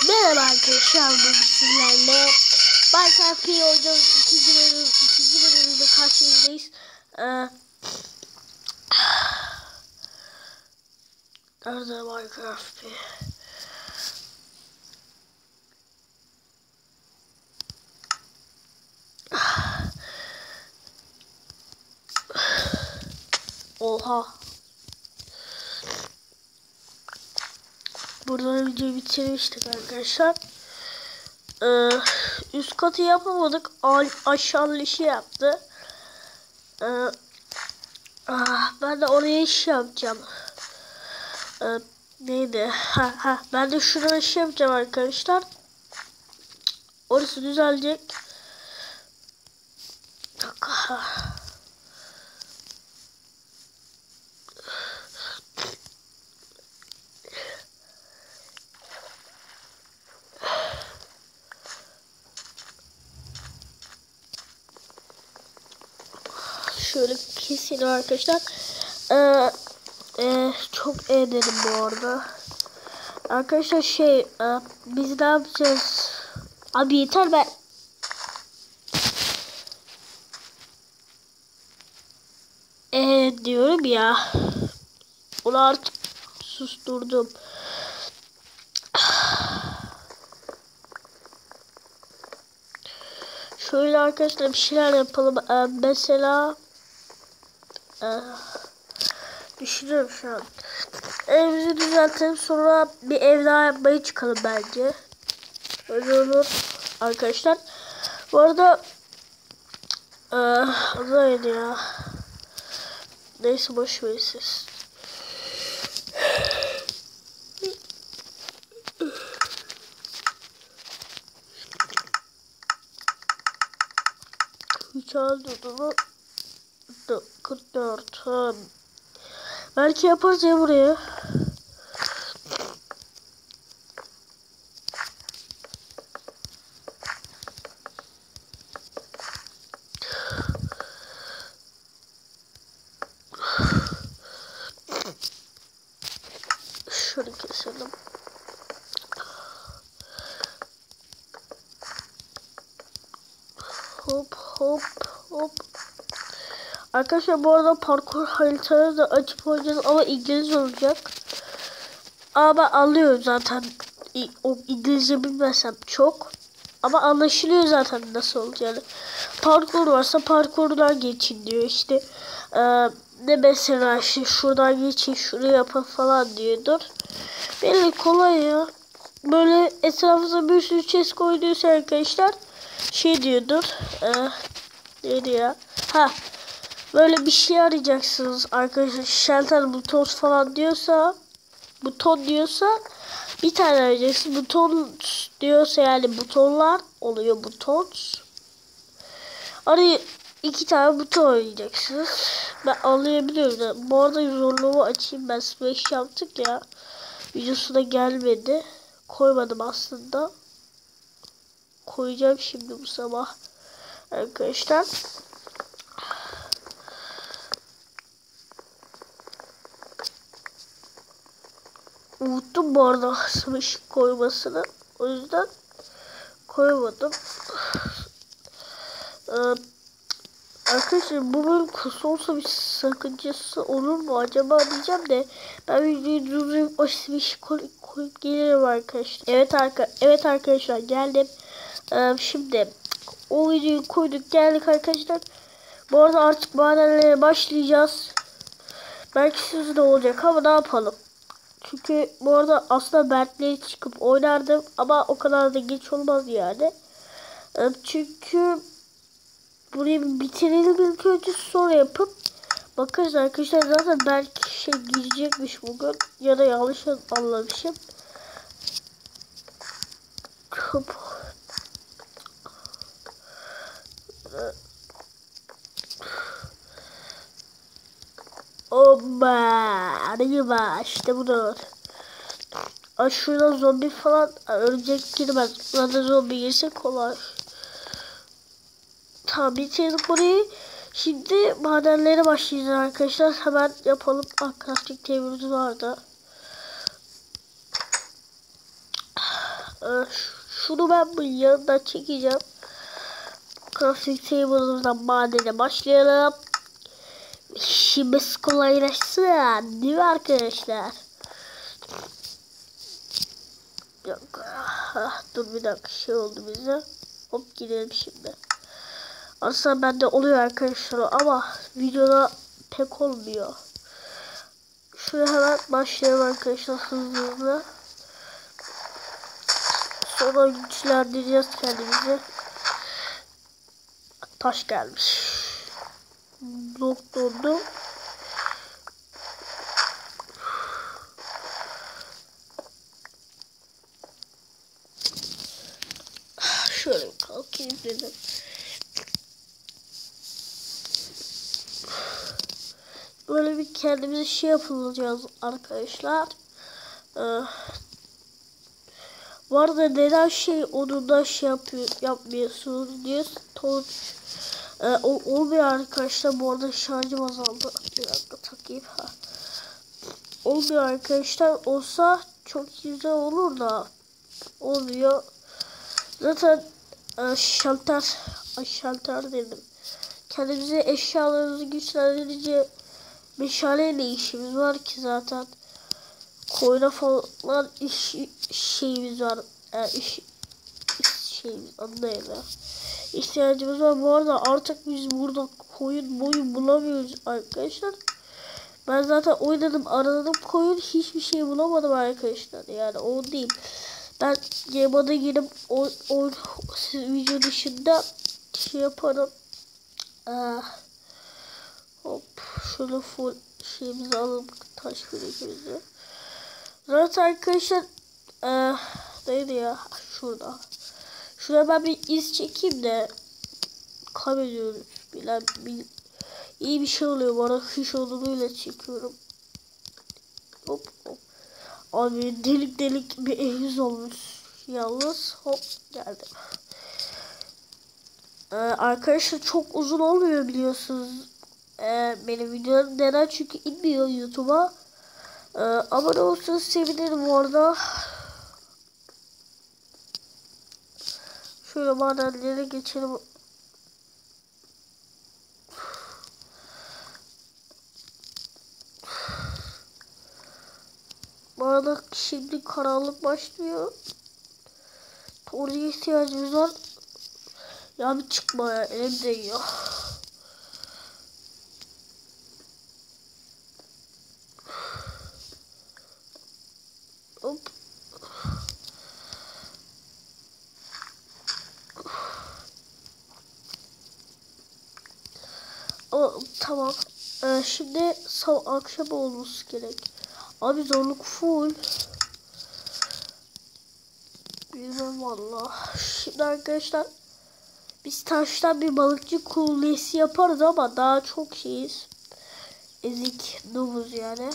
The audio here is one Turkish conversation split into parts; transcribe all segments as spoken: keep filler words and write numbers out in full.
Merhaba arkadaşlar, bugün sizlerle Minecraft oynayacağız. İkinci bölüm, ikinci bölümde karşınızdayız. Ee, Nerede Minecraft? Oha. Burada videoyu bitirmiştik arkadaşlar. Ee, üst katı yapamadık. Aşağı işi yaptı. Ee, ah, ben de oraya iş yapacağım. Ee, neydi? Ha, ha, ben de şuraya iş yapacağım arkadaşlar. Orası düzelecek. Şöyle kesin arkadaşlar. Ee, e, çok eğlenim bu arada. Arkadaşlar şey e, biz ne yapacağız? Abi yeter ben. Ee, diyorum ya. Onu artık susturdum. Şöyle arkadaşlar bir şeyler yapalım. Ee, mesela e, düşünüyorum şu an. Evimizi düzeltelim, sonra bir ev daha yapmaya çıkalım bence. Öyle olur arkadaşlar. Bu arada e, neydi ya? Neyse boş verin siz. Hiç aldı mı? kırk dört. Ha. Belki yaparız ya buraya. Şöyle keselim. Hop hop hop. Arkadaşlar bu arada parkur haritaları da açıp oynayacağız ama İngiliz olacak. Ama ben anlıyorum zaten. O İngilizce bilmesem çok. Ama anlaşılıyor zaten nasıl olacağını. Parkur varsa parkurdan geçin diyor işte. Ee, ne mesela işte şuradan geçin, şuraya yapın falan diyordur. Belli kolay ya. Böyle etrafınıza bir sürü chest koyuyorsa arkadaşlar şey diyordur. Ee, neydi ya? Ha. Böyle bir şey arayacaksınız arkadaşlar. Shelter buton falan diyorsa, buton diyorsa bir tane arayacaksınız. Buton diyorsa yani butonlar oluyor, buton. Araya iki tane buton arayacaksınız. Ben anlayabiliyorum da. Bu arada zorluğumu açayım, ben smash yaptık ya. Videosuna gelmedi. Koymadım aslında. Koyacağım şimdi bu sabah arkadaşlar. Unuttum bu arada smash koymasını. O yüzden koymadım. Ee, arkadaşlar bu bölüm kısa olsa bir sakıncası olur mu acaba diyeceğim de ben videoyu durdurup o smash koyup, koyup gelirim arkadaşlar. Evet, arka, evet arkadaşlar geldim. Ee, şimdi o videoyu koyduk geldik arkadaşlar. Bu arada artık madenlere başlayacağız. Belki siz de olacak ama ne yapalım. Çünkü bu arada aslında Berk'le çıkıp oynardım ama o kadar da geç olmaz yani. Çünkü burayı bitirelim ilk önce, sonra yapıp bakarız arkadaşlar. Zaten Berk şey girecekmiş bugün ya da yanlış anlamışım. Oba, arayma işte bunu. Aa, şurada zombi falan, örümcek girmez. Burada zombi girse kolay. Tamam, bitirdik burayı. Şimdi madenlere başlayacağız arkadaşlar. Hemen yapalım. Ah, crafting table'ımız vardı. Ee, şunu ben bu yanından çekeceğim. Crafting table'ımızdan madene başlayalım. İşimiz kolaylaşsın değil mi arkadaşlar? Yok. Ah, dur bir dakika şey oldu bize. Hop gidelim şimdi. Aslında bende oluyor arkadaşlar ama videoda pek olmuyor. Şuraya hemen başlayalım arkadaşlar hızlı hızlı. Sonra güçlendireceğiz kendimizi. Taş gelmiş. Blok dondu. Şöyle kalkayım dedim. Böyle bir kendimize şey yapacağız arkadaşlar. Ee, bu arada neden şey onu da şey yapıyor, yapmıyorsunuz diye sonuç ee, olmuyor arkadaşlar. Bu arada şarjım azaldı. Bir dakika takayım. Ha. Olmuyor arkadaşlar. Olsa çok güzel olur da olmuyor. Zaten e, şalter şalter dedim. Kendimize eşyalarımızı güçlendirince meşaleyle işimiz var ki zaten. Koyuna falan iş şeyimiz var. E, iş, iş şeyimiz anlayın ya. İhtiyacımız var. Bu arada artık biz burada koyun boyun bulamıyoruz arkadaşlar. Ben zaten oynadım aradım koyun hiçbir şey bulamadım arkadaşlar. Yani o değil. Ben Game'da girip o, o video dışında şey yaparım. Ah. Hop şöyle full şeyimizi alalım taş birikimizi. Zaten arkadaşlar e, neydi ya şurada. Şuraya ben bir iz çekeyim de kaybediyoruz. Bilen bir, iyi bir şey oluyor bana kış olduğuyla çekiyorum. Hop hop. Abi delik delik bir ehliz olmuş. Yalnız hop geldi. Ee, arkadaşlar çok uzun olmuyor biliyorsunuz. Ee, benim videolarım neden çünkü inmiyor YouTube'a. Ee, abone olursanız sevinirim bu arada. Şöyle madenlere geçelim. Bu arada şimdi karanlık başlıyor. Oraya ihtiyacımız var. Ya bir çıkma ya elim değiyor. Hop. Ama tamam. Ee, şimdi sabah akşam olması gerek. Abi zorluk full. Bilmem valla. Şimdi arkadaşlar biz taştan bir balıkçı kulesi yaparız ama daha çok şeyiz. Ezik noobuz yani.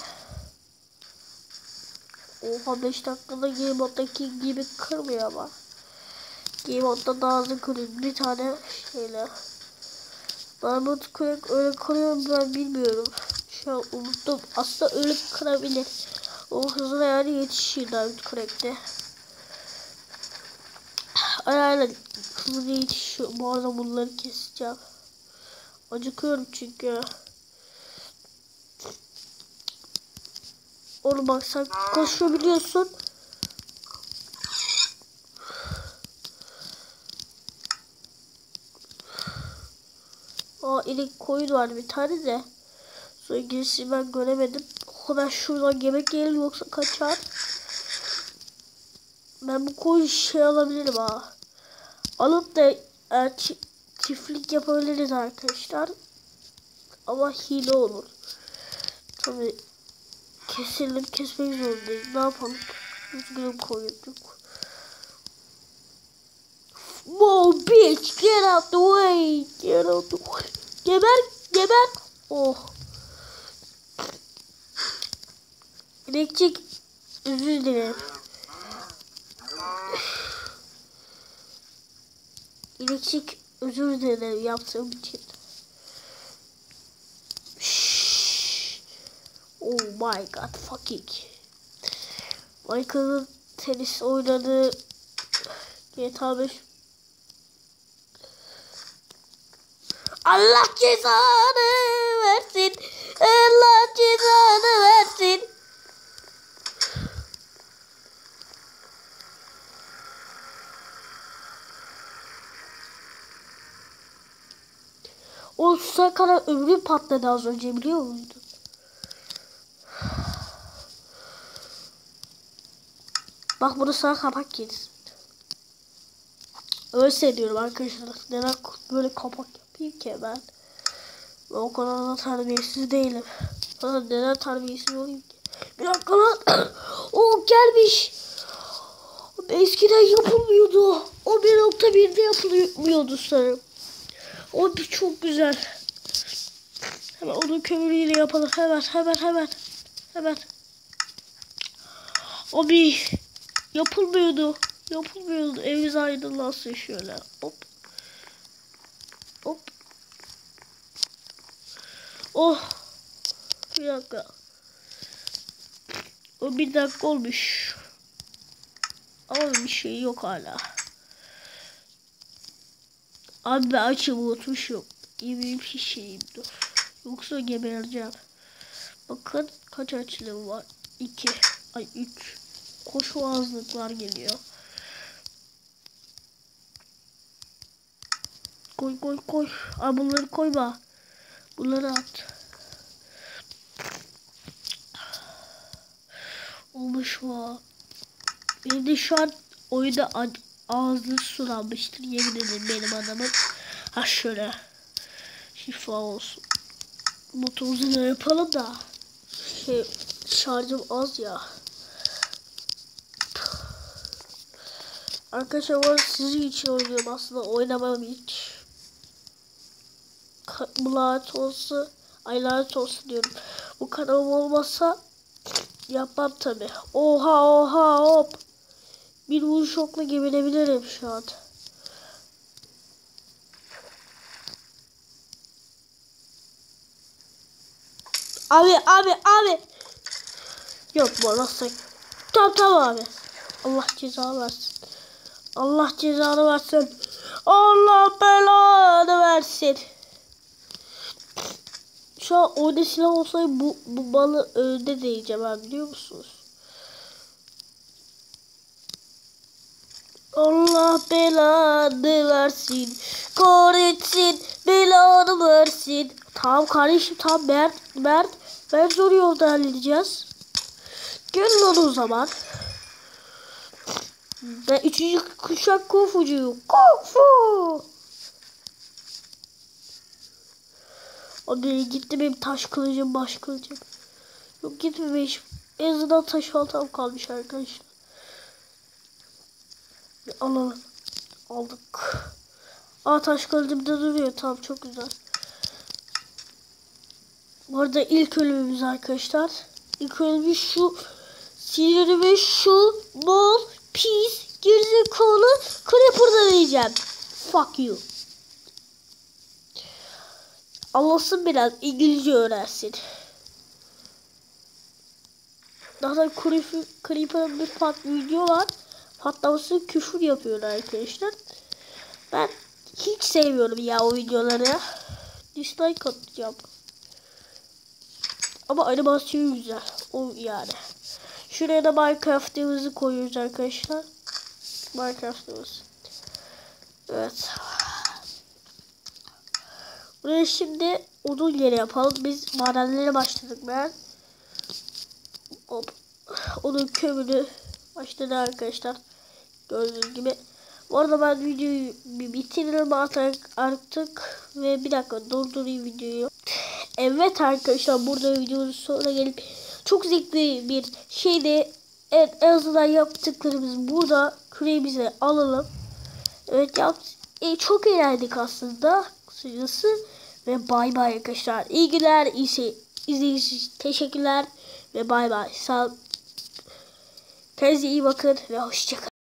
Oha beş dakikada Game moddaki gibi kırmıyor ama. Game modda daha hızlı kırıyor. Bir tane şeyle. Diamond Crack öyle kırıyor mu ben bilmiyorum. Şu an unuttum. Aslında öyle kırabilir. O hızına yani yetişiyor Diamond Crack'te. Aynen hızlı yetişiyor. Bu arada bunları keseceğim. Acıkıyorum çünkü. Onu bak sen koşabiliyorsun. Aa inek koyun var bir tane de. Sonra gerisini ben göremedim. O kadar şuradan yemek yiyelim yoksa kaçar. Ben bu koyun şey alabilirim ha. Alıp da e, çiftlik yapabiliriz arkadaşlar. Ama hile olur. Tabii keselim kesmek zorundayız. Ne yapalım? Üzgünüm koyuncuk. Whoa bitch get out the way. Get out the way. Geber geber. Oh. İnekçik özür dilerim. İnekçik özür dilerim yaptığım için. Oh my god fucking. Michael'ın tenis oynadığı G T A beş. Allah cezanı versin. Allah cezanı versin. O susa kadar ömrü patladı az önce, biliyor muydun? Bak bunu sana kapak girsin. Öyle seviyorum arkadaşlar. Neden böyle kapak yapayım ki ben? Ben o kadar da terbiyesiz değilim. Ben neden terbiyesiz olayım ki? Bir dakika lan. O gelmiş. Eskiden yapılmıyordu. O bir nokta birde yapılmıyordu sanırım. O bir çok güzel. Hemen onun kömürüyle yapalım. Hemen hemen hemen. Hemen. O bir yapılmıyordu. Yapılmıyordu. Evimiz aydınlansın şöyle. Hop. Hop. Oh. Bir dakika. O bir dakika olmuş. Ama bir şey yok hala. Abi ben açım unutmuşum. Yemeğim şişeyim, dur. Yoksa gebereceğim. Bakın kaç açlığım var. iki. Ay üç. Koşu ağızlıklar geliyor. Koy koy koy. Aa, bunları koyma. Bunları at. Olmuş mu? Benim de şu an oyunda ağzı sulanmıştır. Yemin ederim benim adamın. Ha şöyle. Şifa olsun. Motorumuzu da yapalım da. Şey, şarjım az ya. Arkadaşlar ben sizin için oynuyorum aslında, oynamam hiç. Bu lanet olsun. Ay lanet olsun diyorum. Bu kanalım olmasa yapmam tabi. Oha oha hop. Bir vuruş okla geberebilirim şu an. Abi abi abi. Yok bu nasıl? Tamam tamam abi. Allah cezanı versin. Allah cezanı versin. Allah belanı versin. Şu an orada silah olsaydı bu, bu balı önde değeceğim ben, biliyor musunuz? Allah belanı versin. Kahretsin. Belanı versin. Tamam kardeşim, tamam Mert. Mert. Ben zor yolda halledeceğiz. Gelin onu o zaman. Ben üçüncü kuşak kufucuyum. Kufu. Abi gitti benim taş kılıcım, baş kılıcım. Yok gitmemiş. En azından taş baltam kalmış arkadaşlar. Bir alalım. Aldık. Aa, taş kılıcım da duruyor. Tamam, çok güzel. Bu arada ilk ölümümüz arkadaşlar. İlk ölümümüz şu. Sinirimi şu bol pis gerizekalı Creeper'da diyeceğim. Fuck you. Allah'sın biraz İngilizce öğrensin. Daha da Creeper'ın bir pat video var. Patlaması küfür yapıyor arkadaşlar. Ben hiç sevmiyorum ya o videoları. Dislike atacağım. Ama animasyonu güzel. O yani. Şuraya da Minecraft'ımızı koyuyoruz arkadaşlar. Minecraft'ımız. Evet. Buraya şimdi odun yeri yapalım. Biz madenlere başladık ben. Hop. Odun kömürü başladı arkadaşlar. Gördüğünüz gibi. Bu arada ben videoyu bitiririm artık, artık ve bir dakika durdurayım videoyu. Evet arkadaşlar, burada videonun sonuna gelip çok zevkli bir şeyde, evet, en azından yaptıklarımız burada. Küreğimizi alalım. Evet yap, e, çok eğlendik aslında kısacası ve bay bay arkadaşlar. İyi günler, iyi şey, izlediğiniz için teşekkürler ve bay bay. Sağ olun. Kendinize iyi bakın ve hoşçakalın.